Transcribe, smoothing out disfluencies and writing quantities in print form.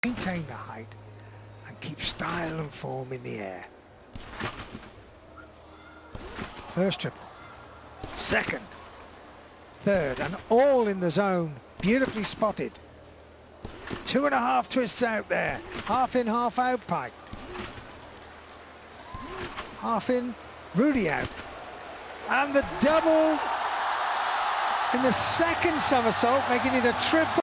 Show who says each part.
Speaker 1: maintain the height and keep style and form in the air. First triple, second, third, and all in the zone. Beautifully spotted. 2.5 twists out there. Half in, half out piked. Half in, Rudy out. And the double in the second somersault, making it a triple.